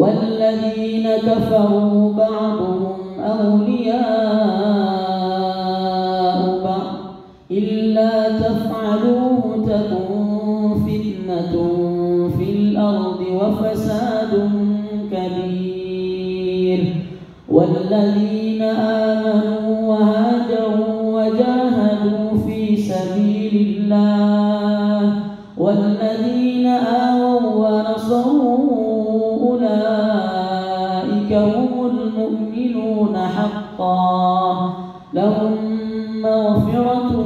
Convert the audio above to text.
والذين كفروا بعضهم أولياء بعض إلا تفعلوه تكن فتنة في الأرض وفساد كبير. والذين آمنوا وهاجروا وجاهدوا في سبيل الله والذين آووا ونصروا أولئك هم المؤمنون حقا، لهم مغفرة